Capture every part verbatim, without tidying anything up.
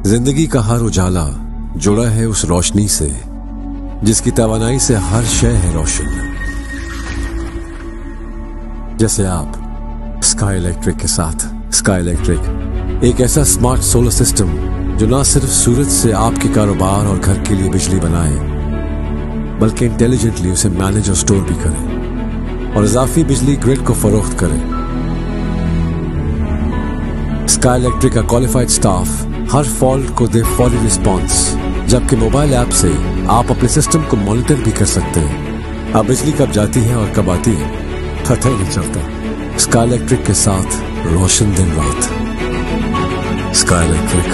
जिंदगी का हर उजाला जुड़ा है उस रोशनी से जिसकी तवानाई से हर शय है रोशन। जैसे आप स्काई इलेक्ट्रिक के साथ। स्काई इलेक्ट्रिक एक ऐसा स्मार्ट सोलर सिस्टम जो ना सिर्फ सूरज से आपके कारोबार और घर के लिए बिजली बनाए, बल्कि इंटेलिजेंटली उसे मैनेज और स्टोर भी करे और इजाफी बिजली ग्रिड को फरोख्त करे। स्काई इलेक्ट्रिक का क्वालिफाइड स्टाफ हर फॉल्ट को दे फौरी रिस्पॉन्स, जबकि मोबाइल ऐप से आप अपने सिस्टम को मॉनिटर भी कर सकते हैं। अब बिजली कब जाती है और कब आती है पता ही नहीं चलता। स्काई इलेक्ट्रिक के साथ रोशन दिन रात। Sky Electric,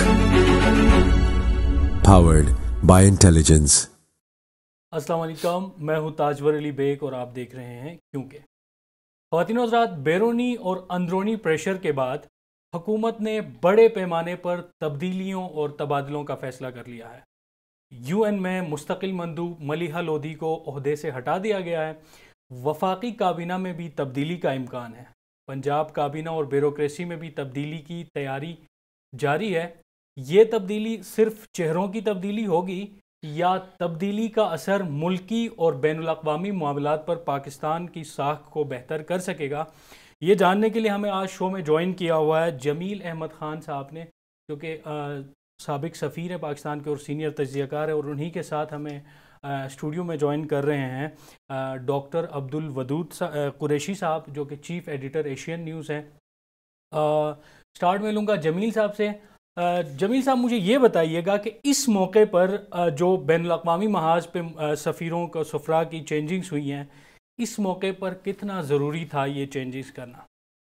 powered by intelligence. अस्सलाम वालेकुम, मैं हूं ताजवर अली बेग और आप देख रहे हैं क्योंकि। ख़वातीन और हज़रात, बैरूनी और अंदरूनी प्रेशर के बाद हुकूमत ने बड़े पैमाने पर तब्दीलियों और तबादलों का फ़ैसला कर लिया है। यूएन में मुस्तकिल मंदूब मलीहा लोधी को ओहदे से हटा दिया गया है। वफाकी काबीना में भी तब्दीली का इम्कान है। पंजाब काबीना और ब्यूरोक्रेसी में भी तब्दीली की तैयारी जारी है। ये तब्दीली सिर्फ चेहरों की तब्दीली होगी या तब्दीली का असर मुल्की और बैनुल-अक़वामी मामलात पर पाकिस्तान की साख को बेहतर कर सकेगा? ये जानने के लिए हमें आज शो में ज्वाइन किया हुआ है जमील अहमद ख़ान साहब ने, जो कि साबिक सफ़ीर है पाकिस्तान के और सीनियर तज्ज़ियाकार है, और उन्हीं के साथ हमें आ, स्टूडियो में ज्वाइन कर रहे हैं डॉक्टर अब्दुल वदूद सा, कुरैशी साहब, जो कि चीफ़ एडिटर एशियन न्यूज़ हैं। स्टार्ट में लूँगा जमील साहब से। आ, जमील साहब, मुझे ये बताइएगा कि इस मौके पर आ, जो बैनुल-अक़वामी महाज पे सफ़ीरों को सफ़रा की चेंजिंग्स हुई हैं, इस मौके पर कितना ज़रूरी था ये चेंजेस करना?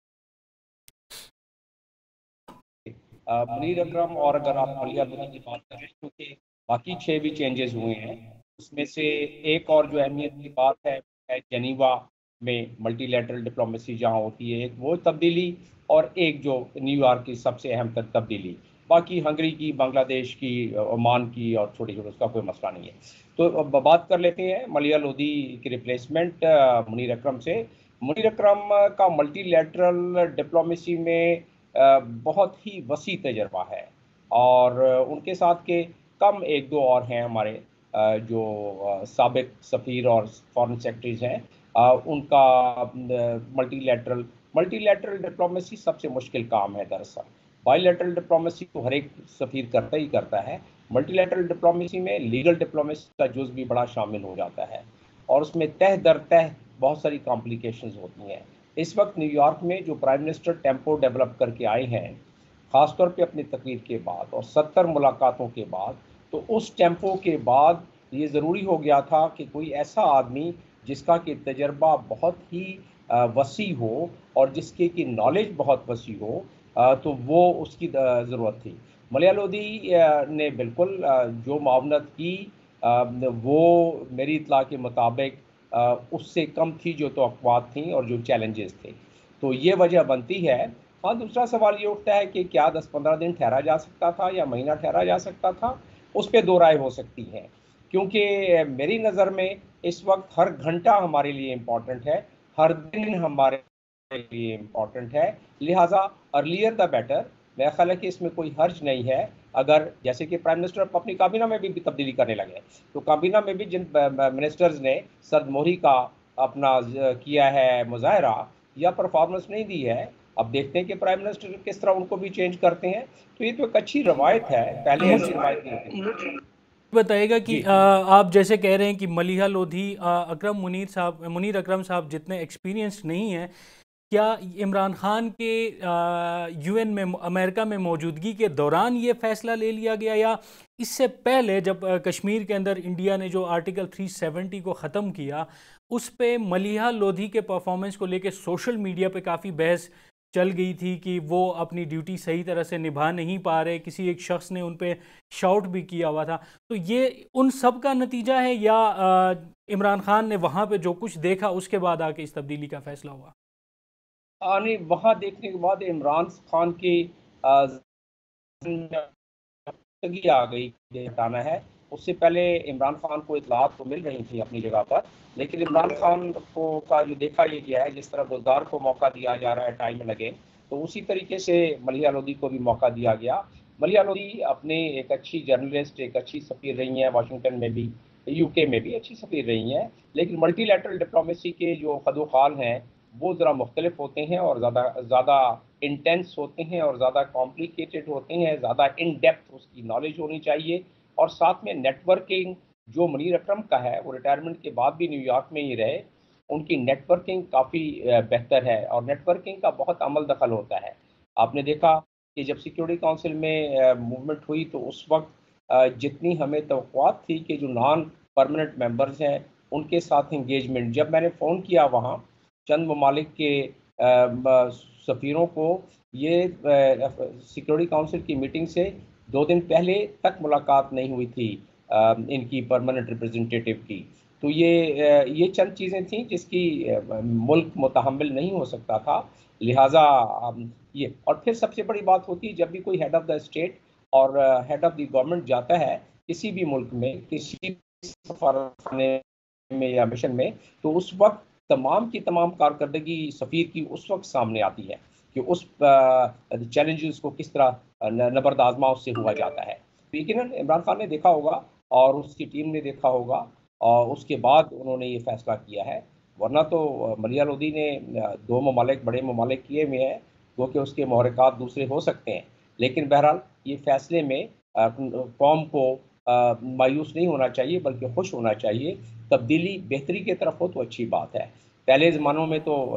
मुनीर अकरम, और अगर आप मलिया लोधी की बात करें, क्योंकि बाकी छः भी चेंजेस हुए हैं, उसमें से एक और जो अहमियत की बात है है जेनीवा में मल्टीलैटरल डिप्लोमेसी जहाँ होती है, एक वो तब्दीली, और एक जो न्यूयॉर्क की सबसे अहम तर तब्दीली। बाकी हंगरी की, बांग्लादेश की, ओमान की और छोटी छोटी, उसका कोई मसला नहीं है। तो अब बात कर लेते हैं मलिया लोधी की रिप्लेसमेंट मुनीर अकरम से। मुनीर अकरम का मल्टीलैटरल डिप्लोमेसी में बहुत ही वसी तजर्बा है, और उनके साथ के कम एक दो और हैं हमारे जो साबिक सफ़ीर और फॉरेन सेक्रेटरीज हैं, उनका मल्टीलैटरल मल्टीलैटरल डिप्लोमेसी सबसे मुश्किल काम है। दरअसल बायलैटरल डिप्लोमेसी तो हर एक सफ़ीर करता ही करता है। मल्टीलैटरल डिप्लोमेसी में लीगल डिप्लोमेसी का जुज़ भी बड़ा शामिल हो जाता है, और उसमें तह दर तह बहुत सारी कॉम्प्लिकेशंस होती हैं। इस वक्त न्यूयॉर्क में जो प्राइम मिनिस्टर टेम्पो डेवलप करके आए हैं, ख़ासतौर पे अपनी तकरीर के बाद और सत्तर मुलाकातों के बाद, तो उस टेम्पो के बाद ये ज़रूरी हो गया था कि कोई ऐसा आदमी जिसका कि तजर्बा बहुत ही वसी हो और जिसके की नॉलेज बहुत वसी हो, तो वो उसकी ज़रूरत थी। मलिहा लोधी ने बिल्कुल जो मावनत की वो मेरी इत्तला के मुताबिक उससे कम थी जो तवक्कुआत थी और जो चैलेंजेस थे, तो ये वजह बनती है। हाँ, दूसरा सवाल ये उठता है कि क्या दस पंद्रह दिन ठहरा जा सकता था या महीना ठहरा जा सकता था? उस पर दो राय हो सकती हैं, क्योंकि मेरी नज़र में इस वक्त हर घंटा हमारे लिए इम्पॉर्टेंट है, हर दिन हमारे लिए इम्पॉर्टेंट है, लिहाजा अर्लियर द बेटर। मेरा ख्याल है कि इसमें कोई हर्ज नहीं है। अगर जैसे कि प्राइम मिनिस्टर अपनी काबीना में भी, भी तब्दीली करने लगे, तो काबीना में भी जिन मिनिस्टर्स ने सरदमोहरी का अपना किया है मुजाहरा या परफॉर्मेंस नहीं दी है, अब देखते हैं कि प्राइम मिनिस्टर किस तरह उनको भी चेंज करते हैं। तो ये तो एक अच्छी रवायत है, पहले ऐसी रवायत नहीं थी। बताइएगा कि आ, आप जैसे कह रहे हैं कि मलीहा लोधी, अकरम मुनीर साहब मुनीर अकरम साहब जितने एक्सपीरियंस नहीं हैं, क्या इमरान खान के यूएन में, अमेरिका में मौजूदगी के दौरान ये फ़ैसला ले लिया गया, या इससे पहले जब आ, कश्मीर के अंदर इंडिया ने जो आर्टिकल तीन सौ सत्तर को ख़त्म किया, उस पे मलीहा लोधी के परफॉर्मेंस को लेके सोशल मीडिया पे काफ़ी बहस चल गई थी कि वो अपनी ड्यूटी सही तरह से निभा नहीं पा रहे, किसी एक शख्स ने उन पे शाउट भी किया हुआ था। तो ये उन सब का नतीजा है, या आ, इमरान खान ने वहाँ पे जो कुछ देखा उसके बाद आके इस तब्दीली का फ़ैसला हुआ? नहीं, वहाँ देखने के बाद इमरान खान की आ गई हटाना है। उससे पहले इमरान खान को इतलात तो मिल रही थी अपनी जगह पर, लेकिन इमरान खान को का जो देखा ये गया है, जिस तरह गुलजार को मौका दिया जा रहा है टाइम लगे, तो उसी तरीके से मलिहा लोधी को भी मौका दिया गया। मलिहा लोधी अपने एक अच्छी जर्नलिस्ट, एक अच्छी सफ़ीर रही हैं, वाशिंगटन में भी, यूके में भी अच्छी सफ़ीर रही हैं, लेकिन मल्टीलैटरल डिप्लोमेसी के जो खदोखाल हैं वो ज़रा मुख्तलिफ होते हैं और ज़्यादा ज़्यादा इंटेंस होते हैं और ज़्यादा कॉम्प्लिकेटेड होते हैं, ज़्यादा इन डेप्थ उसकी नॉलेज होनी चाहिए। और साथ में नेटवर्किंग जो मुनीर अकरम का है, वो रिटायरमेंट के बाद भी न्यूयॉर्क में ही रहे, उनकी नेटवर्किंग काफ़ी बेहतर है और नेटवर्किंग का बहुत अमल दखल होता है। आपने देखा कि जब सिक्योरिटी काउंसिल में मूवमेंट हुई तो उस वक्त अ, जितनी हमें तवक्कुआत थी कि जो नॉन परमानेंट मेंबर्स हैं उनके साथ इंगेजमेंट, जब मैंने फ़ोन किया वहाँ चंद ममालिक के अ, ब- सफ़ीरों को, ये सिक्योरिटी काउंसिल की मीटिंग से दो दिन पहले तक मुलाकात नहीं हुई थी अ, इनकी परमानेंट रिप्रेजेंटेटिव की। तो ये अ, ये चंद चीज़ें थीं जिसकी अ, मुल्क मुतहम्मिल नहीं हो सकता था। लिहाजा अम, ये और फिर सबसे बड़ी बात होती है जब भी कोई हेड ऑफ़ द स्टेट और हेड ऑफ़ द गवर्नमेंट जाता है किसी भी मुल्क में, किसी भी सफारतखाने में या मिशन में, तो उस वक्त तमाम की तमाम कारकर्दगी सफ़ीर की उस वक्त सामने आती है कि उस चैलेंजेस को किस तरह न- नबर्द आजमा उससे हुआ जाता है। तो यकीनन इमरान खान ने देखा होगा और उसकी टीम ने देखा होगा और उसके बाद उन्होंने ये फैसला किया है। वरना तो अ, मलिहा लोधी ने अ, दो ममालिक बड़े ममालिक किए हुए हैं, वो कि उसके महरक़ात दूसरे हो सकते हैं, लेकिन बहरहाल ये फैसले में अ, कौम को अ, मायूस नहीं होना चाहिए बल्कि खुश होना चाहिए। तब्दीली बेहतरी की तरफ हो तो अच्छी बात है। पहले ज़मानों में तो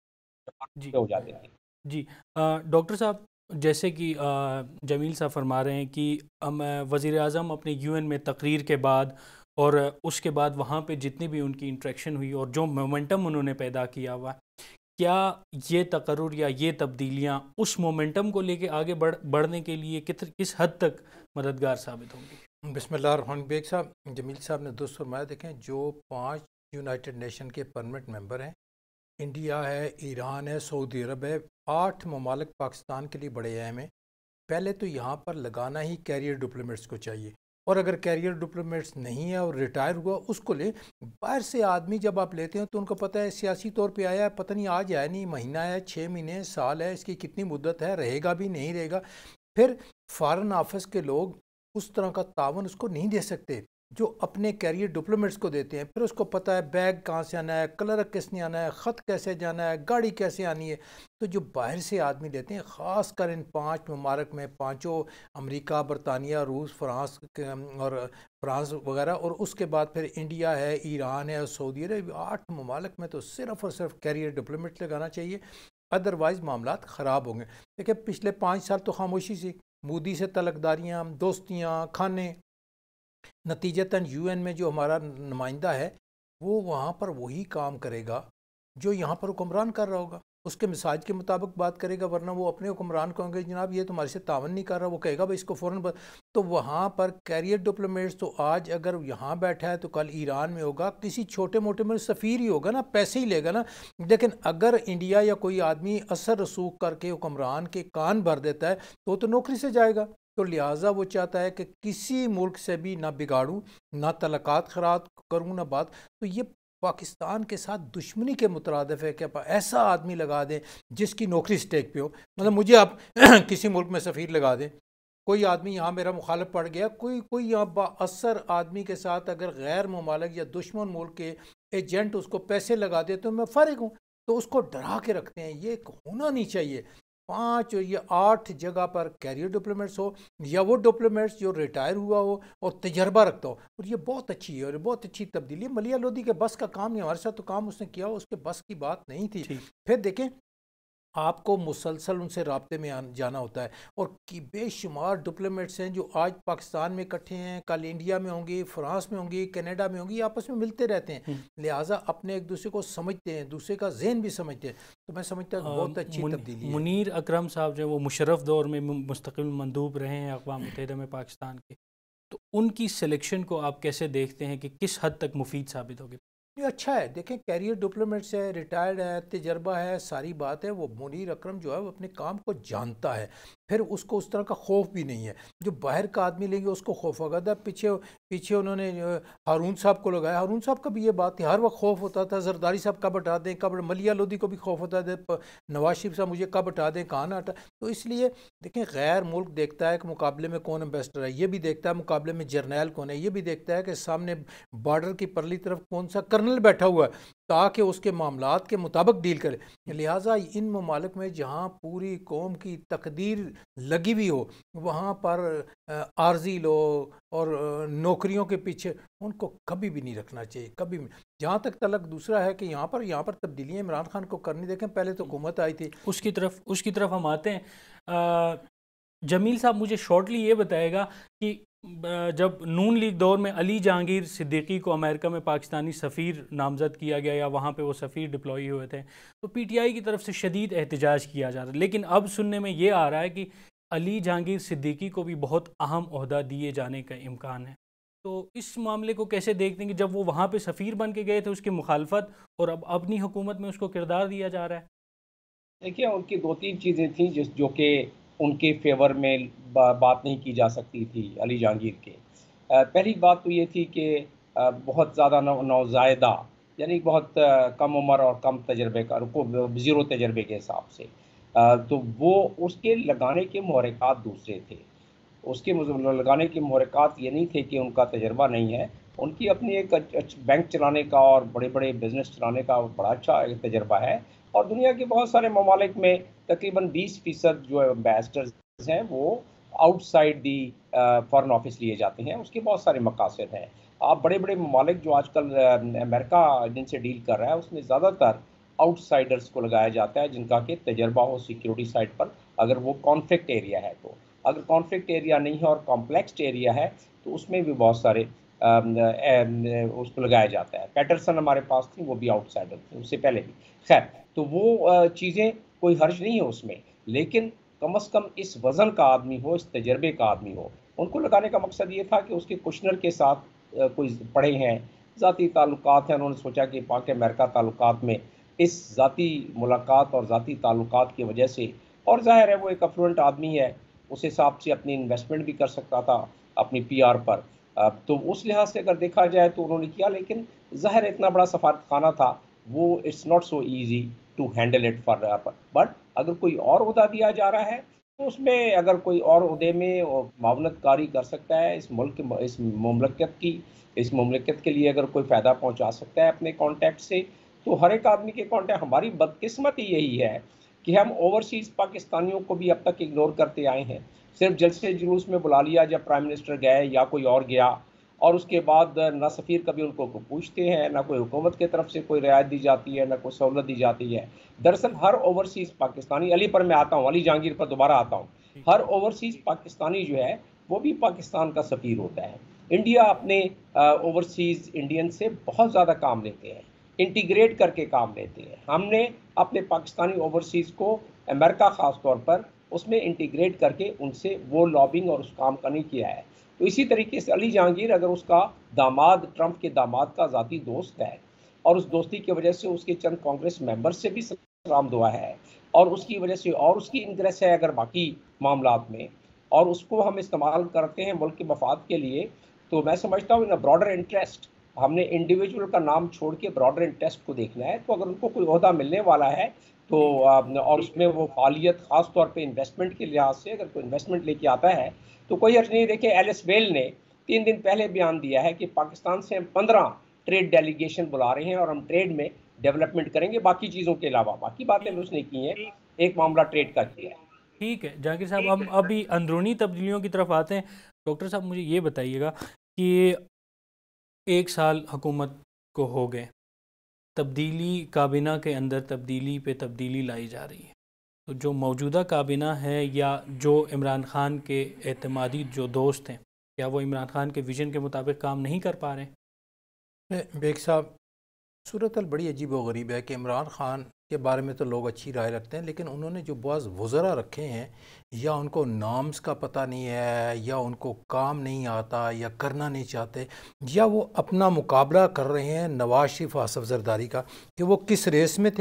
जी हो जाते थे। जी अ, डॉक्टर साहब, जैसे कि अ, जमील साहब फरमा रहे हैं कि हम वज़ीर आज़म अपने यूएन में तकरीर के बाद और उसके बाद वहाँ पे जितनी भी उनकी इंटरेक्शन हुई और जो मोमेंटम उन्होंने पैदा किया हुआ, क्या ये तकर्रुर या ये तब्दीलियाँ उस मोमेंटम को लेके आगे बढ़ बढ़ने के लिए कित किस हद तक मददगार साबित होंगी? बिस्मिल्लाह रहमान बेग साहब, जमील साहब ने दुरुस्त फरमाया। देखें, जो पांच यूनाइटेड नेशन के परमानेंट मेंबर हैं, इंडिया है, ईरान है, सऊदी अरब है, आठ ममालिक पाकिस्तान के लिए बड़े अहम हैं। पहले तो यहाँ पर लगाना ही कैरियर डिप्लोमेट्स को चाहिए, और अगर कैरियर डिप्लोमेट्स नहीं है और रिटायर हुआ उसको ले। बाहर से आदमी जब आप लेते हैं तो उनको पता है सियासी तौर पे आया है, पता नहीं आज है नहीं, महीना है, छः महीने, साल है, इसकी कितनी मुद्दत है, रहेगा भी नहीं रहेगा। फिर फॉरेन ऑफिस के लोग उस तरह का तावन उसको नहीं दे सकते जो अपने कैरियर डिप्लोमेट्स को देते हैं। फिर उसको पता है बैग कहाँ से आना है, क्लर्क किसने आना है, ख़त कैसे जाना है, गाड़ी कैसे आनी है। तो जो बाहर से आदमी लेते हैं, ख़ास कर इन पांच ममालिक में, पांचों, अमेरिका, बरतानिया, रूस, फ्रांस और फ्रांस वगैरह, और उसके बाद फिर इंडिया है, ईरान है और सऊदी अरब, आठ ममालिक में तो सिर्फ़ और सिर्फ कैरियर डिप्लोमेट लगाना चाहिए, अदरवाइज़ मामलात ख़राब होंगे। देखिए, पिछले पाँच साल तो खामोशी सी, मोदी से तलकदारियाँ, दोस्तियाँ, खाने, नतीजतन यूएन में जो हमारा नुमाइंदा है वो वहाँ पर वही काम करेगा जो यहाँ पर हुक्मरान कर रहा होगा, उसके मिजाज के मुताबिक बात करेगा। वरना वो अपने हुक्मरान को कहेंगे जनाब ये तुम्हारे से तावन नहीं कर रहा, वो कहेगा भाई इसको फ़ौरन बद... तो वहाँ पर कैरियर डिप्लोमेट्स तो आज अगर यहाँ बैठा है तो कल ईरान में होगा, किसी छोटे मोटे में सफ़ीर ही होगा ना, पैसे ही लेगा ना। लेकिन अगर इंडिया या कोई आदमी असर रसूख करके हुक्मरान के कान भर देता है तो तो नौकरी से जाएगा। तो लिहाजा वो चाहता है कि किसी मुल्क से भी ना बिगाड़ूं, ना तलक़ात ख़राब करूं, ना बात। तो ये पाकिस्तान के साथ दुश्मनी के मुतरादिफ है कि आप ऐसा आदमी लगा दें जिसकी नौकरी स्टेक पे हो। मतलब मुझे आप किसी मुल्क में सफ़ीर लगा दें, कोई आदमी यहाँ मेरा मुखालिफ पड़ गया, कोई कोई यहाँ बाअसर आदमी के साथ अगर गैर ममालिक या दुश्मन मुल्क के एजेंट उसको पैसे लगा दे तो मैं फ़ारिग हूँ। तो उसको डरा के रखते हैं, ये होना नहीं चाहिए। पाँच या आठ जगह पर कैरियर डिप्लोमेट्स हो, या वो डिप्लोमेट्स जो रिटायर हुआ हो और तजर्बा रखता हो, और ये बहुत अच्छी है और बहुत अच्छी तब्दीली है। मलिहा लोधी के बस का काम नहीं, हमारे साथ तो काम उसने किया, उसके बस की बात नहीं थी। फिर देखें, आपको मुसलसल उनसे राब्ते में जाना होता है, और कि बेशुमार डिप्लोमेट्स हैं जो आज पाकिस्तान में इकट्ठे हैं, कल इंडिया में होंगे, फ्रांस में होंगे, कनाडा में होंगे, आपस में मिलते रहते हैं। लिहाजा अपने एक दूसरे को समझते हैं, दूसरे का जहन भी समझते हैं। तो मैं समझता हूँ बहुत अच्छी मुन, तब्दीली है। मुनीर अकरम साहब जो वो मुशर्रफ दौर में मुस्तकिल मंदूब रहे हैं अक़वाम मुत्तहिदा में पाकिस्तान के, तो उनकी सिलेक्शन को आप कैसे देखते हैं कि किस हद तक मुफीद साबित होगी? ये अच्छा है। देखें, कैरियर डिप्लोमेट्स है, रिटायर्ड है, तजर्बा है, सारी बात है। वो मुनीर अकरम जो है वो अपने काम को जानता है। फिर उसको उस तरह का खौफ भी नहीं है। जो बाहर का आदमी लेंगे उसको खौफ होगा। था पीछे पीछे उन्होंने हारून साहब को लगाया, हारून साहब का भी ये बात थी, हर वक्त खौफ होता था जरदारी साहब कब हटा दें, कब। मलिया लोधी को भी खौफ होता था, नवाज शरीफ साहब मुझे कब हटा दें, कहाँ ना हटा। तो इसलिए देखें, गैर मुल्क देखता है कि मुकाबले में कौन एम्बेसडर है, ये भी देखता है मुकाबले में जर्नैल कौन है, ये भी देखता है कि सामने बॉर्डर की परली तरफ कौन सा कर्नल बैठा हुआ है, ताकि उसके मामलात के मुताबिक डील करे। लिहाजा इन ममालिक में जहाँ पूरी कौम की तकदीर लगी हुई हो, वहाँ पर आर्जी लोग और नौकरियों के पीछे उनको कभी भी नहीं रखना चाहिए, कभी भी। जहाँ तक तलक दूसरा है कि यहाँ पर यहाँ पर तब्दीलियाँ इमरान खान को करनी, देखें पहले तो हुकूमत आई थी, उसकी तरफ उसकी तरफ हम आते हैं। जमील साहब मुझे शॉर्टली ये बताएगा कि जब नून लीग दौर में अली जहांगीर सिद्दीकी को अमेरिका में पाकिस्तानी सफ़ीर नामज़द किया गया या वहाँ पे वो सफ़ीर डिप्लॉय हुए थे, तो पीटीआई की तरफ से शदीद एहतजाज किया जा रहा है, लेकिन अब सुनने में ये आ रहा है कि अली जहांगीर सिद्दीकी को भी बहुत अहम ओहदा दिए जाने का इम्कान है। तो इस मामले को कैसे देखते हैं कि जब वो वहाँ पे सफ़ीर बन के गए थे उसकी मुखालफत, और अब अपनी हुकूमत में उसको किरदार दिया जा रहा है? देखिए, उनकी दो तीन चीज़ें थी जिस जो कि उनके फेवर में बा, बात नहीं की जा सकती थी अली जहांगीर के। अ, पहली बात तो ये थी कि अ, बहुत ज़्यादा नौ नौज़ायदा यानी बहुत अ, कम उम्र और कम तजर्बे का, उनको ज़ीरो तजर्बे के हिसाब से, अ, तो वो उसके लगाने के मुहर्रिकात दूसरे थे। उसके लगाने के मुहर्रिकात ये नहीं थे कि उनका तजर्बा नहीं है, उनकी अपनी एक बैंक चलाने का और बड़े बड़े बिजनेस चलाने का बड़ा अच्छा एक तजर्बा है। और दुनिया के बहुत सारे ममालिक में तकरीबन बीस फीसद जो एम्बेसडर्स हैं वो आउटसाइड दी फॉरेन ऑफिस लिए जाते हैं, उसके बहुत सारे मकासद हैं। आप बड़े बड़े ममालिक जो आजकल अमेरिका जिनसे डील कर रहा है उसमें ज़्यादातर आउटसाइडर्स को लगाया जाता है जिनका कि तजर्बा हो सिक्योरिटी साइड पर, अगर वो कॉन्फ्लिक्ट एरिया है तो। अगर कॉन्फ्लिक्ट एरिया नहीं है और कॉम्प्लेक्स एरिया है तो उसमें भी बहुत सारे उसको लगाया जाता है। पैटरसन हमारे पास थी, वो भी आउटसाइडर थी उससे पहले भी। खैर, तो वो चीज़ें कोई हर्ज नहीं है उसमें, लेकिन कम अज़ कम इस वज़न का आदमी हो, इस तजर्बे का आदमी हो। उनको लगाने का मकसद ये था कि उसके कुशनर के साथ कोई पढ़े हैं, ज़ाती ताल्लुकात हैं, उन्होंने सोचा कि पाक अमेरिका ताल्लुकात में इस ज़ाती मुलाकात और ज़ाती ताल्लुकात की वजह से, और ज़ाहिर है वो एक अफ्लुएंट आदमी है, उस हिसाब से अपनी इन्वेस्टमेंट भी कर सकता था अपनी पीआर पर, तो उस लिहाज से अगर देखा जाए तो उन्होंने किया। लेकिन ज़ाहिर इतना बड़ा सफारतखाना था, वो it's not so easy to handle it for, but अगर कोई और ओहदा दिया जा रहा है तो उसमें अगर कोई और ओहदे में मावनत कारी कर सकता है, इस मुल्क इस मुमलकत की इस मुमलकत के लिए अगर कोई फ़ायदा पहुंचा सकता है अपने कॉन्टैक्ट से, तो हर एक आदमी के कॉन्टैक्ट। हमारी बदकिस्मती यही है कि हम ओवरसीज़ पाकिस्तानियों को भी अब तक इग्नोर करते आए हैं। सिर्फ जलसे जुलूस में बुला लिया जब प्राइम मिनिस्टर गए या कोई और गया, और उसके बाद ना सफ़ीर कभी उनको को पूछते हैं, ना कोई हुकूमत की तरफ से कोई रियायत दी जाती है, ना कोई सहूलत दी जाती है। दरअसल हर ओवरसीज़ पाकिस्तानी, अली पर मैं आता हूँ, अली जहांगीर पर दोबारा आता हूँ, हर ओवरसीज़ पाकिस्तानी जो है वो भी पाकिस्तान का सफ़ीर होता है। इंडिया अपने ओवरसीज़ इंडियन से बहुत ज़्यादा काम लेते हैं, इंटीग्रेट करके काम लेते हैं। हमने अपने पाकिस्तानी ओवरसीज़ को अमेरिका ख़ास तौर पर उसमें इंटीग्रेट करके उनसे वो लॉबिंग और उस काम का नहीं किया है। तो इसी तरीके से अली जहांगीर अगर उसका दामाद ट्रंप के दामाद का ज़ाती दोस्त है और उस दोस्ती की वजह से उसके चंद कांग्रेस मेंबर से भी सलाम दुआ है और उसकी वजह से और उसकी इंटरेस्ट है अगर बाकी मामलात में, और उसको हम इस्तेमाल करते हैं मुल्क के मफाद के लिए, तो मैं समझता हूँ इन ब्रॉडर इंटरेस्ट हमने इंडिविजुअल का नाम छोड़ के ब्रॉडर इंटरेस्ट को देखना है। तो अगर उनको कोई ओहदा मिलने वाला है तो और उसमें वो फालियत ख़ास तौर पे इन्वेस्टमेंट के लिहाज से अगर कोई इन्वेस्टमेंट लेके आता है तो कोई अर्ज नहीं। देखिए, एलिस वेल ने तीन दिन पहले बयान दिया है कि पाकिस्तान से हम पंद्रह ट्रेड डेलीगेशन बुला रहे हैं और हम ट्रेड में डेवलपमेंट करेंगे, बाकी चीज़ों के अलावा बाकी बातें उसने की हैं, एक मामला ट्रेड का किया है। ठीक है जहांगीर साहब, हम अभी अंदरूनी तब्दीलियों की तरफ आते हैं। डॉक्टर साहब मुझे ये बताइएगा कि एक साल हुकूमत को हो गए, तब्दीली काबीना के अंदर तब्दीली पे तब्दीली लाई जा रही है, तो जो मौजूदा काबीना है या जो इमरान खान के एतमादी जो दोस्त हैं, क्या वो इमरान खान के विजन के मुताबिक काम नहीं कर पा रहे? बेग साहब, सूरत बड़ी अजीब व गरीब है कि इमरान खान के बारे में तो लोग अच्छी राय रखते हैं, लेकिन उन्होंने जो बाज़ वज़रा रखे हैं, या उनको नाम्स का पता नहीं है, या उनको काम नहीं आता, या करना नहीं चाहते, या वो अपना मुकाबला कर रहे हैं नवाज शरीफ आसफ जरदारी का कि वो किस रेस में थे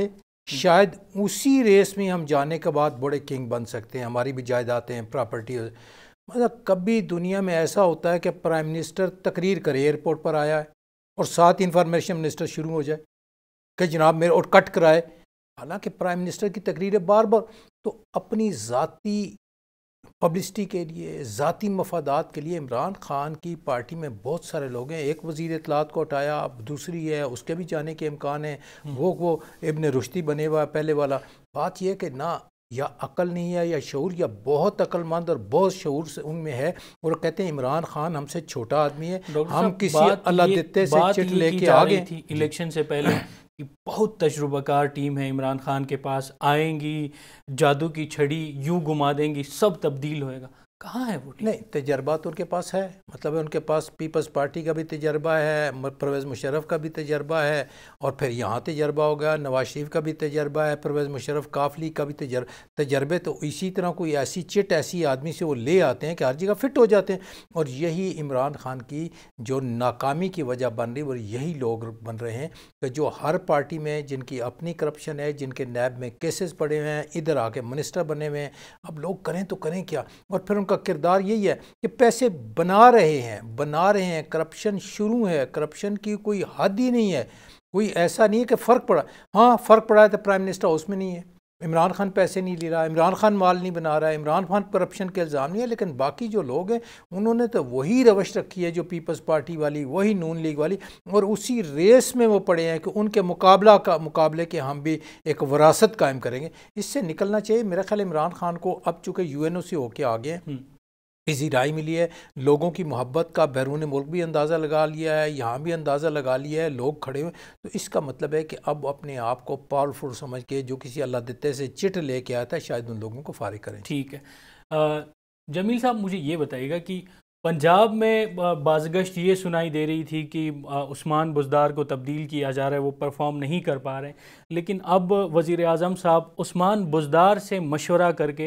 शायद उसी रेस में हम जाने के बाद बड़े किंग बन सकते हैं, हमारी भी जायदादें हैं, प्रॉपर्टी। मतलब कभी दुनिया में ऐसा होता है कि प्राइम मिनिस्टर तकरीर करे एयरपोर्ट पर आया है और साथ इंफॉर्मेशन मिनिस्टर शुरू हो जाए कि जनाब मेरे, और कट कराए, हालांकि प्राइम मिनिस्टर की तकरीरें बार बार। तो अपनी ज़ाती पब्लिसिटी के लिए, ज़ाती मफादात के लिए इमरान खान की पार्टी में बहुत सारे लोग हैं। एक वज़ीर इत्तलात को हटाया, अब दूसरी है, उसके भी जाने के इम्कान है। वो वो इब्न रुश्दी बने हुआ पहले वाला। बात यह कि ना या अकल नहीं है या शऊर, या बहुत अक्लमंद और बहुत शऊर से उनमें है, और कहते हैं इमरान खान हमसे छोटा आदमी है, हम किसी अल्लाह देते से चिट लेके आ गए थी इलेक्शन से पहले कि बहुत तजुर्बाकार टीम है इमरान खान के पास, आएंगी जादू की छड़ी यूं घुमा देंगी, सब तब्दील होएगा। कहाँ है वो टीम? नहीं, तजर्बा तो उनके पास है, मतलब उनके पास पीपल्स पार्टी का भी तजर्बा है, परवेज़ मुशर्रफ का भी तजर्बा है, और फिर यहाँ तजर्बा हो गया, नवाज शरीफ का भी तजर्बा है, परवेज़ मुशर्रफ काफली का भी तजर तजर्बे। तो इसी तरह कोई ऐसी चिट ऐसी आदमी से वो ले आते हैं कि हर जगह फिट हो जाते हैं। और यही इमरान खान की जो नाकामी की वजह बन रही, और यही लोग बन रहे हैं कि जो हर पार्टी में जिनकी अपनी करप्शन है, जिनके नैब में केसेस पड़े हुए हैं, इधर आके मिनिस्टर बने हुए हैं। अब लोग करें तो करें क्या? और फिर उनका किरदार यही है कि पैसे बना रहे हैं बना रहे हैं करप्शन शुरू है, करप्शन की कोई हद ही नहीं है। कोई ऐसा नहीं है कि फ़र्क पड़ा, हाँ फ़र्क पड़ा है तो प्राइम मिनिस्टर हाउस में नहीं है, इमरान खान पैसे नहीं ले रहा, इमरान खान माल नहीं बना रहा है, इमरान खान करप्शन के इल्ज़ाम नहीं है। लेकिन बाकी जो लोग हैं उन्होंने तो वही रवश रखी है जो पीपल्स पार्टी वाली, वही नून लीग वाली, और उसी रेस में वो पड़े हैं कि उनके मुकाबला का मुकाबले के हम भी एक वरासत कायम करेंगे। इससे निकलना चाहिए मेरा ख्याल इमरान खान को। अब चूँकि यू एन ओ से होके आ गए, इसी राय मिली है, लोगों की मोहब्बत का बैरून मुल्क भी अंदाज़ा लगा लिया है, यहाँ भी अंदाज़ा लगा लिया है, लोग खड़े हुए। तो इसका मतलब है कि अब अपने आप को पावरफुल समझ के जो किसी अल्लाह देते से चिट लेके आता है, शायद उन लोगों को फारिग करें। ठीक है। आ, जमील साहब मुझे ये बताइएगा कि पंजाब में बाज़गश्त ये सुनाई दे रही थी कि उस्मान बुज़दार को तब्दील किया जा रहा है, वो परफॉर्म नहीं कर पा रहे हैं, लेकिन अब वज़ीर आज़म साहब उस्मान बुज़दार से मशवरा करके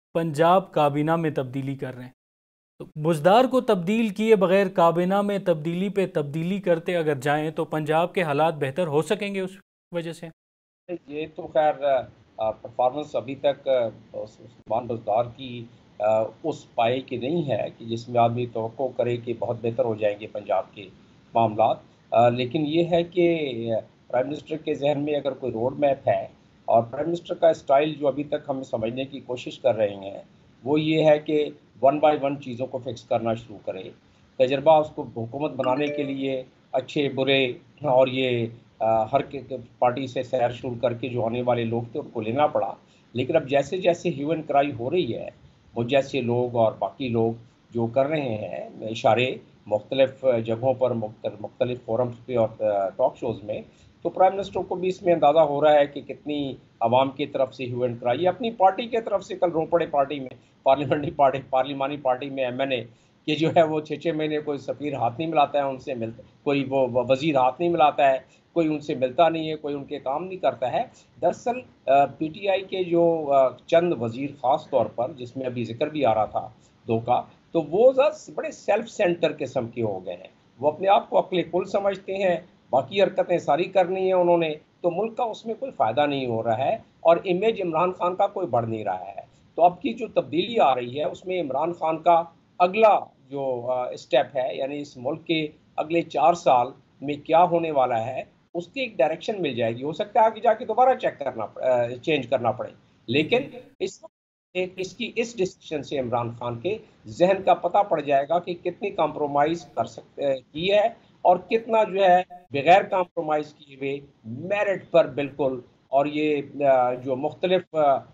पंजाब काबीना में तब्दीली कर रहे हैं। तो बुज़दार को तब्दील किए बगैर काबीना में तब्दीली पे तब्दीली करते अगर जाएं तो पंजाब के हालात बेहतर हो सकेंगे उस वजह से? ये तो खैर परफॉर्मेंस अभी तक उस्मान बुज़दार की आ, उस पाए की नहीं है कि जिसमें आदमी तवक्को करे कि बहुत बेहतर हो जाएंगे पंजाब के मामलात। लेकिन ये है कि प्राइम मिनिस्टर के जहन में अगर कोई रोड मैप है, और प्राइम मिनिस्टर का स्टाइल जो अभी तक हम समझने की कोशिश कर रहे हैं वो ये है कि वन बाय वन चीज़ों को फिक्स करना शुरू करे। तजर्बा उसको हुकूमत बनाने के लिए अच्छे बुरे और ये आ, हर पार्टी से सैर शुरू करके जो आने वाले लोग थे उनको लेना पड़ा। लेकिन अब जैसे जैसे ह्यू एंड क्राई हो रही है, वो जैसे लोग और बाकी लोग जो कर रहे हैं इशारे मुख्तलिफ जगहों पर, मुख्तलिफ फोरम्स पे और टॉक शोज़ में, तो प्राइम मिनिस्टर को भी इसमें अंदाज़ा हो रहा है कि कितनी आवाम की तरफ से ह्यू एंड क्राई, अपनी पार्टी की तरफ से। कल रोपड़े पार्टी में, पार्लियामेंट्री पार्टी पार्लिमानी पार्टी में एम एन ए कि जो है वो छः छः महीने कोई सफ़ीर हाथ नहीं मिलाता है उनसे, मिलता कोई वो वज़ीर हाथ नहीं मिलाता है, कोई उनसे मिलता नहीं है, कोई उनके काम नहीं करता है। दरअसल पीटीआई के जो चंद वज़ीर ख़ास तौर पर, जिसमें अभी जिक्र भी आ रहा था दो का, तो वो बड़े सेल्फ सेंटर किस्म के हो गए हैं। वो अपने आप को अक्ल कुल समझते हैं, बाकी हरकतें सारी करनी है उन्होंने, तो मुल्क का उसमें कोई फ़ायदा नहीं हो रहा है और इमेज इमरान खान का कोई बढ़ नहीं रहा है। तो अब की जो तब्दीली आ रही है उसमें इमरान खान का अगला जो स्टेप है, यानी इस मुल्क के अगले चार साल में क्या होने वाला है, उसकी एक डायरेक्शन मिल जाएगी। हो सकता है आगे जाके दोबारा चेक करना चेंज करना पड़े, लेकिन इस एक इसकी इस डिसीजन से इमरान खान के जहन का पता पड़ जाएगा कि कितनी कॉम्प्रोमाइज़ कर सकते की है और कितना जो है बगैर कॉम्प्रोमाइज़ किए हुए मेरिट पर बिल्कुल, और ये जो मुख्तलिफ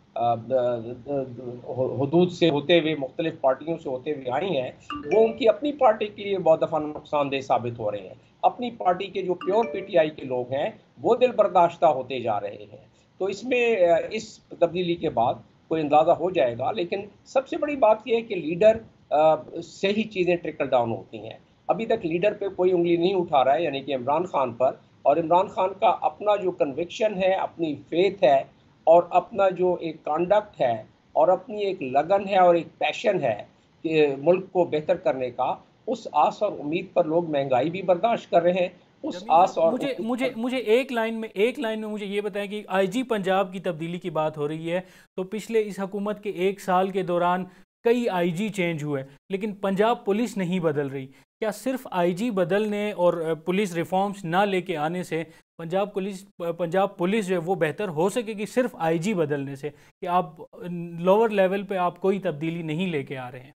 हुदूद से होते हुए, मुख्तलिफ पार्टियों से होते हुए आई हैं, वो उनकी अपनी पार्टी के लिए बहुत दफ़ा नुकसानदेह साबित हो रहे हैं। अपनी पार्टी के जो प्योर पीटीआई के लोग हैं वो दिल बर्दाश्ता होते जा रहे हैं। तो इसमें इस तब्दीली के बाद कोई अंदाज़ा हो जाएगा। लेकिन सबसे बड़ी बात यह है कि लीडर से ही चीज़ें ट्रिकल डाउन होती हैं। अभी तक लीडर पे कोई उंगली नहीं उठा रहा है, यानी कि इमरान खान पर, और इमरान खान का अपना जो कन्विक्शन है, अपनी फेथ है, और अपना जो एक कॉन्डक्ट है, और अपनी एक लगन है और एक पैशन है कि मुल्क को बेहतर करने का, उस आस और उम्मीद पर लोग महंगाई भी बर्दाश्त कर रहे हैं उस आस और मुझे मुझे मुझे एक लाइन में एक लाइन में मुझे ये बताएं कि आईजी पंजाब की तब्दीली की बात हो रही है, तो पिछले इस हुकूमत के एक साल के दौरान कई आईजी चेंज हुए, लेकिन पंजाब पुलिस नहीं बदल रही। क्या सिर्फ आईजी बदलने और पुलिस रिफॉर्म्स ना लेके आने से पंजाब पुलिस पंजाब पुलिस जो है वो बेहतर हो सकेगी सिर्फ आईजी बदलने से, कि आप लोअर लेवल पे आप कोई तब्दीली नहीं लेके आ रहे हैं?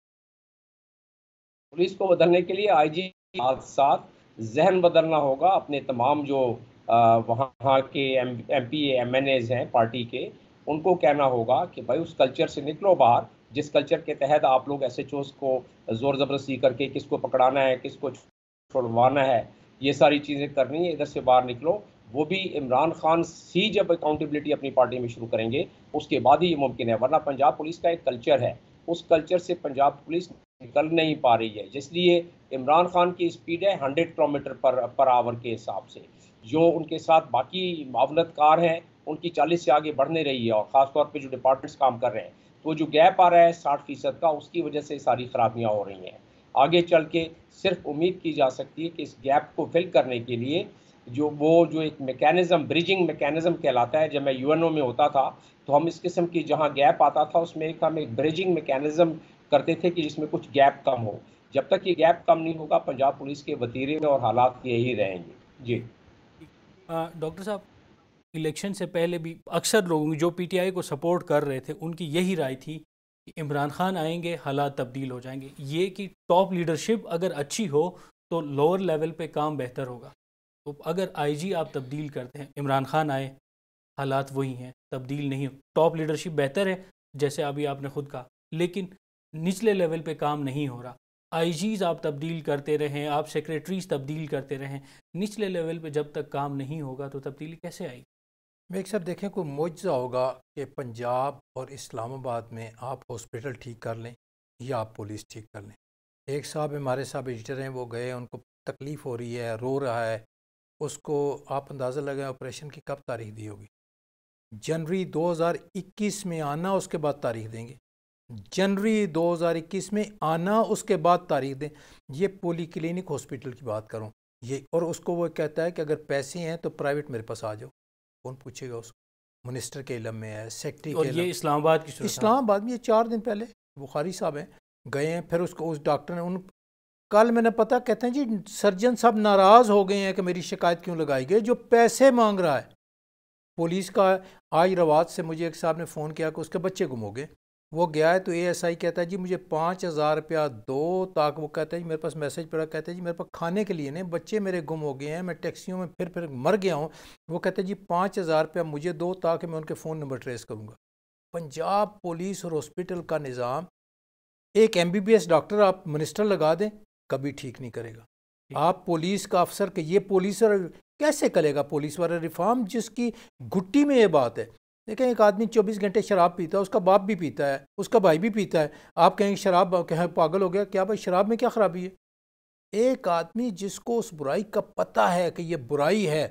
पुलिस को बदलने के लिए आईजी के साथ साथ जहन बदलना होगा। अपने तमाम जो वहाँ के M M P M N A's हैं पार्टी के, उनको कहना होगा कि भाई उस कल्चर से निकलो बाहर, जिस कल्चर के तहत आप लोग एस एच ओज़ को ज़ोर ज़बरदस्ती करके किसको पकड़ाना है, किसको छुड़वाना है, ये सारी चीज़ें करनी है। इधर से बाहर निकलो। वो भी इमरान खान सी जब अकाउंटेबिलिटी अपनी पार्टी में शुरू करेंगे उसके बाद ही ये मुमकिन है, वरना पंजाब पुलिस का एक कल्चर है, उस कल्चर से पंजाब पुलिस निकल नहीं पा रही है। जिसलिए इमरान खान की स्पीड है हंड्रेड किलोमीटर पर पर आवर के हिसाब से, जो उनके साथ बाकी मावनतकार हैं उनकी चालीस से आगे बढ़ने रही है, और ख़ासतौर पे जो डिपार्टमेंट्स काम कर रहे हैं, तो जो गैप आ रहा है साठ फीसद का, उसकी वजह से सारी खराबियाँ हो रही हैं। आगे चल के सिर्फ उम्मीद की जा सकती है कि इस गैप को फिल करने के लिए जो वो जो एक मैकेनिज़्म, ब्रिजिंग मैकेनिज़्म कहलाता है, जब मैं यू एन ओ में होता था तो हम इस किस्म की जहाँ गैप आता था उसमें एक हम एक ब्रिजिंग मैकेनिज़्म करते थे कि जिसमें कुछ गैप कम हो। जब तक ये गैप कम नहीं होगा पंजाब पुलिस के वतीरे में और हालात यही रहेंगे। जी डॉक्टर साहब, इलेक्शन से पहले भी अक्सर लोग जो पीटीआई को सपोर्ट कर रहे थे उनकी यही राय थी कि इमरान खान आएंगे हालात तब्दील हो जाएंगे। ये कि टॉप लीडरशिप अगर अच्छी हो तो लोअर लेवल पे काम बेहतर होगा। तो अगर आईजी आप तब्दील करते हैं, इमरान खान आए, हालात वही हैं, तब्दील नहीं हो, टॉप लीडरशिप बेहतर है जैसे अभी आपने खुद कहा, लेकिन निचले लेवल पे काम नहीं हो रहा। आईजीज आप तब्दील करते रहें, आप सेक्रेटरीज तब्दील करते रहें, निचले लेवल पे जब तक काम नहीं होगा तो तब्दीली कैसे आएगी? मैं एक सब देखें कोई मुआवजा होगा कि पंजाब और इस्लामाबाद में आप हॉस्पिटल ठीक कर लें या आप पुलिस ठीक कर लें। एक साहब हमारे साहब एडिटर हैं, वो गए, उनको तकलीफ़ हो रही है, रो रहा है, उसको आप अंदाज़ा लगाएं ऑपरेशन की कब तारीख दी होगी। जनवरी दो हज़ार इक्कीस में आना, उसके बाद तारीख देंगे। जनवरी दो हज़ार इक्कीस में आना, उसके बाद तारीख दें। ये पोली क्लिनिक हॉस्पिटल की बात करूं ये, और उसको वो कहता है कि अगर पैसे हैं तो प्राइवेट मेरे पास आ जाओ। कौन पूछेगा उसको? मिनिस्टर के इलम में है, सेक्रेटरी के इलम। ये इस्लामाबाद की इस्लामाबाद में ये चार दिन पहले बुखारी साहब हैं गए हैं, फिर उसको उस डॉक्टर ने, उन कल मैंने पता, कहते हैं जी सर्जन साहब नाराज़ हो गए हैं कि मेरी शिकायत क्यों लगाई गई, जो पैसे मांग रहा है पुलिस का। आज रवात से मुझे एक साहब ने फ़ोन किया कि उसके बच्चे गुम हो गए। वो गया है तो एएसआई कहता है जी मुझे पाँच हज़ार रुपया दो, ताकि वो कहता है जी मेरे पास मैसेज पड़ा, कहता है जी मेरे पास खाने के लिए नहीं, बच्चे मेरे गुम हो गए हैं, मैं टैक्सियों में फिर फिर मर गया हूँ। वो कहते हैं जी पाँच हज़ार रुपया मुझे दो ताकि मैं उनके फ़ोन नंबर ट्रेस करूँगा। पंजाब पुलिस और हॉस्पिटल का निज़ाम, एक M B B S doctor आप मिनिस्टर लगा दें, कभी ठीक नहीं करेगा। आप पुलिस का अफसर के, ये पुलिस कैसे करेगा पुलिस वाला रिफॉर्म, जिसकी घुट्टी में ये बात है। देखें, एक आदमी चौबीस घंटे शराब पीता है, उसका बाप भी पीता है, उसका भाई भी पीता है, आप कहेंगे शराब कहें पागल हो गया क्या? भाई शराब में क्या खराबी है? एक आदमी जिसको उस बुराई का पता है कि ये बुराई है,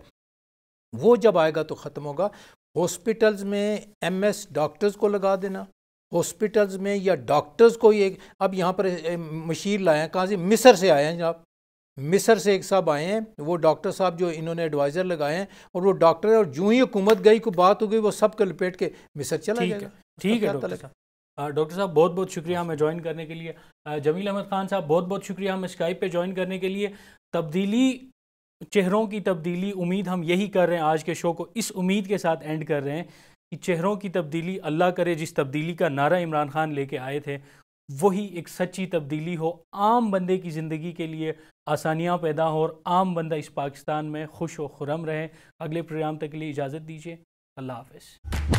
वो जब आएगा तो ख़त्म होगा। हॉस्पिटल्स में एम एस डॉक्टर्स को लगा देना, हॉस्पिटल्स में या डॉक्टर्स को ये, अब यहाँ पर मशीर लाए हैं, कहाँ से? मिस्र से आए हैं। आप मिस्र से एक साहब आए हैं, वो डॉक्टर साहब जो इन्होंने एडवाइज़र लगाए हैं, और वो डॉक्टर है, और जो ही हुकूमत गई को बात हो गई, वो सब के लपेट के मिस्र चला जाएगा। ठीक है डॉक्टर साहब, डॉक्टर साहब बहुत बहुत शुक्रिया हमें ज्वाइन करने के लिए। जमील अहमद खान साहब बहुत बहुत शुक्रिया हमें स्काइप पे ज्वाइन करने के लिए। तब्दीली, चेहरों की तब्दीली, उम्मीद हम यही कर रहे हैं, आज के शो को इस उम्मीद के साथ एंड कर रहे हैं कि चेहरों की तब्दीली, अल्लाह करे जिस तब्दीली का नारा इमरान खान लेके आए थे वही एक सच्ची तब्दीली हो, आम बंदे की ज़िंदगी के लिए आसानियाँ पैदा हो और आम बंदा इस पाकिस्तान में खुश व खुरम रहे। अगले प्रोग्राम तक के लिए इजाज़त दीजिए। अल्लाह हाफ़िज़।